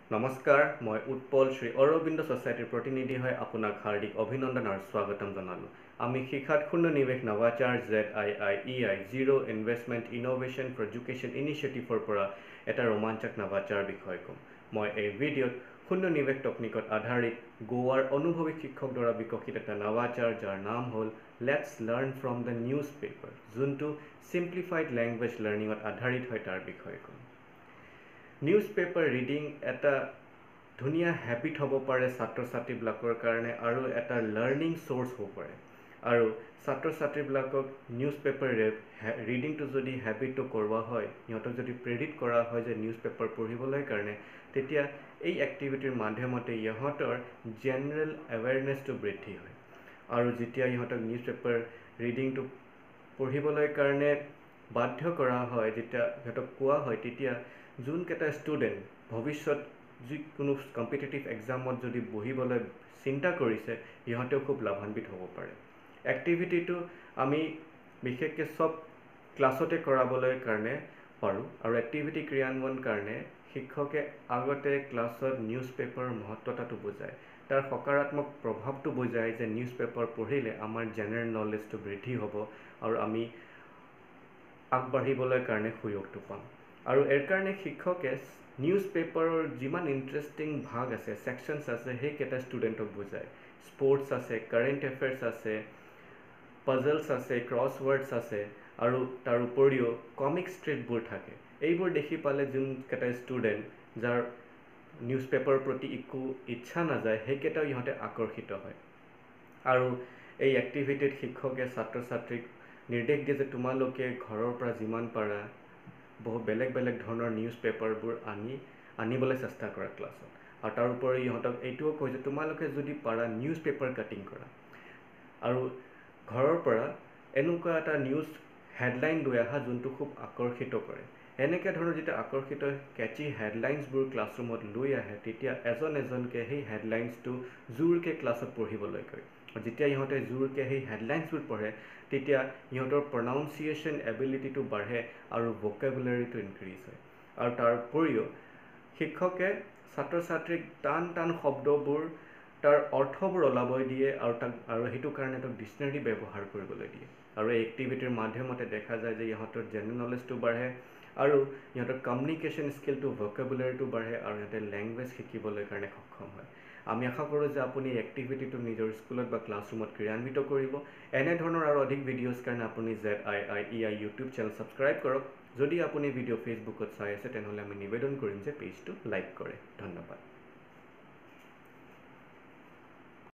নমস্কাৰ মই উৎপল শ্ৰী অৰবিন্দ সোসাইটিৰ প্ৰতিনিধি হৈ আপোনাক হাৰ্দিক অভিনন্দন আৰু স্বাগতম জনালো। আমি শিক্ষাত শূন্য নিৱেশ নৱাচাৰ ZIIEI zero investment innovation for education ইনিচিয়েটিভৰ পৰা এটা ৰোমাঞ্চক নৱাচাৰ বিষয় ক'ম। মই এই ভিডিঅ'ত শূন্য নিৱেশ টেকনিকত আধাৰিত গোৱাৰ অনুভৱী শিক্ষক দ্বাৰা বিকশিত এটা নৱাচাৰ যাৰ নাম হ'ল let's learn from the newspaper, যোনটো ছিম্প্লিফাইড লেংগুৱেজ লাৰ্ণিঙত আধাৰিত হয় তাৰ বিষয়ে ক'ম। নিউজ পেপাৰ ৰিডিং এটা ধুনীয়া হেবিট হ'ব পাৰে ছাত্ৰ ছাত্ৰীবিলাকৰ কাৰণে আৰু এটা লাৰ্ণিং চ'ৰ্চ হ'ব পাৰে। আৰু ছাত্ৰ ছাত্ৰীবিলাকক নিউজ পেপাৰ ৰিডিংটো যদি হেবিটটো কৰোৱা হয়, সিহঁতক যদি প্ৰেৰিত কৰা হয় যে নিউজ পেপাৰ পঢ়িবলৈ কাৰণে, তেতিয়া এই এক্টিভিটিৰ মাধ্যমতে ইহঁতৰ জেনেৰেল এৱেৰনেছটো বৃদ্ধি হয়। আৰু যেতিয়া ইহঁতক নিউজ পেপাৰ ৰিডিংটো পঢ়িবলৈ কাৰণে বাধ্য কৰা হয়, যেতিয়া সিহঁতক কোৱা হয়, তেতিয়া যোনকেইটা ষ্টুডেণ্ট ভৱিষ্যত যিকোনো কম্পিটিটিভ এক্সামত যদি বহিবলৈ চিন্তা কৰিছে, সিহঁতেও খুব লাভান্বিত হ'ব পাৰে। এক্টিভিটিটো আমি বিশেষকৈ চব ক্লাছতে কৰাবলৈ কাৰণে পাৰোঁ। আৰু এক্টিভিটি ক্ৰিয়ান্বয়ন কাৰণে শিক্ষকে আগতে ক্লাছত নিউজ পেপাৰৰ মহত্বতাটো বুজায়, তাৰ সকাৰাত্মক প্ৰভাৱটো বুজায় যে নিউজ পেপাৰ পঢ়িলে আমাৰ জেনেৰেল নলেজটো বৃদ্ধি হ'ব আৰু আমি আগবাঢ়িবলৈ কাৰণে সুযোগটো পাম। আৰু ইয়াৰ কাৰণে শিক্ষকে নিউজ পেপাৰৰ যিমান ইণ্টাৰেষ্টিং ভাগ আছে, ছেকশ্যনছ আছে, সেইকেইটা ষ্টুডেণ্টক বুজায়। স্পৰ্টছ আছে, কাৰেণ্ট এফেয়াৰ্ছ আছে, পাজলছ আছে, ক্ৰছৱৰ্ডছ আছে, আৰু তাৰ উপৰিও কমিক ষ্ট্ৰিপবোৰ থাকে। এইবোৰ দেখি পালে যোনকেইটা ষ্টুডেণ্ট যাৰ নিউজ পেপাৰৰ প্ৰতি একো ইচ্ছা নাযায়, সেইকেইটাও ইহঁতে আকৰ্ষিত হয়। আৰু এই এক্টিভিটিত শিক্ষকে ছাত্ৰ ছাত্ৰীক নিৰ্দেশ দিয়ে যে তোমালোকে ঘৰৰ পৰা যিমান পাৰা বহুত বেলেগ বেলেগ ধৰণৰ নিউজ পেপাৰবোৰ আনিবলৈ চেষ্টা কৰা ক্লাছত। আৰু তাৰ উপৰি ইহঁতক এইটোও কয় যে তোমালোকে যদি পাৰা নিউজ পেপাৰ কাটিং কৰা। আৰু ঘৰৰ পৰা এনেকুৱা এটা নিউজ হেডলাইন লৈ আহা যোনটো খুব আকৰ্ষিত কৰে। এনেকৈ ধৰণৰ যেতিয়া আকৰ্ষিত কেচি হেডলাইনছবোৰ ক্লাছৰুমত লৈ আহে, তেতিয়া এজনকৈ সেই হেডলাইনছটো জোৰকৈ ক্লাছত পঢ়িবলৈ কয়। আৰু যেতিয়া ইহঁতে জোৰকৈ সেই হেডলাইনছবোৰ পঢ়ে, তেতিয়া ইহঁতৰ প্ৰনাউন্সিয়েশ্যন এবিলিটিটো বাঢ়ে আৰু ভকেবুলাৰীটো ইনক্ৰিজ হয়। আৰু তাৰ উপৰিও শিক্ষকে ছাত্ৰ ছাত্ৰীক টান শব্দবোৰ তাৰ অৰ্থবোৰ ওলাবই দিয়ে আৰু সেইটো কাৰণে তাক ডিক্সনেৰী ব্যৱহাৰ কৰিবলৈ দিয়ে। আৰু এই এক্টিভিটিৰ মাধ্যমতে দেখা যায় যে ইহঁতৰ জেনেৰেল নলেজটো বাঢ়ে আৰু ইহঁতৰ কমিউনিকেশ্যন স্কিলটো, ভকেবুলাৰীটো বাঢ়ে আৰু ইহঁতে লেংগুৱেজ শিকিবলৈ কাৰণে সক্ষম হয়। আমি আশা কৰোঁ যে আপুনি এই এক্টিভিটিটো নিজৰ স্কুলত বা ক্লাছৰুমত ক্ৰিয়ান্বিত কৰিব। এনেধৰণৰ আৰু অধিক ভিডিঅ'ৰ কাৰণে আপুনি ZIIEI ইউটিউব চেনেল ছাবস্ক্ৰাইব কৰক। যদি আপুনি ভিডিঅ' ফেচবুকত চাই আছে, তেনেহ'লে আমি নিবেদন কৰিম যে পেজটো লাইক কৰে। ধন্যবাদ।